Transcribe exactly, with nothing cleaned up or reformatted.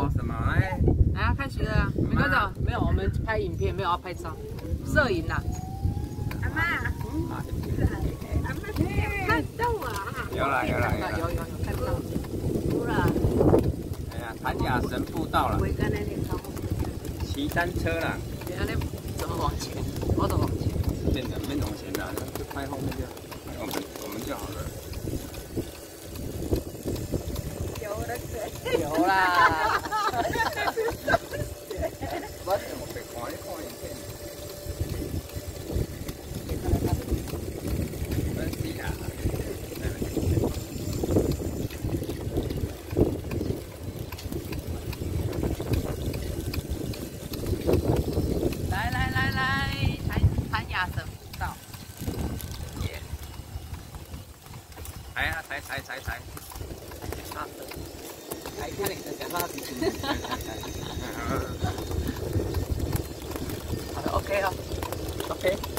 哦。什么？哎， 来啊，开学了啊！没跟着，没有，我们拍影片，没有要拍照，摄影啦。 阿妈，嗯，阿妈看到啊？ 有啦有啦有啦， 有有有看到。 有啦。 哎呀，谭雅神步道了。骑单车啦。 你那怎么往前？我怎么往前？ 变成变往前了，就拍后面就，我们我们就好了。 有了可有啦。 我怎么被看一看影片？分析啦。 来来来来，谭谭雅神步道。耶！ 踩啊踩踩踩踩！ 好的。来看你的讲话笔记。好的 ，OK 哦 ，OK。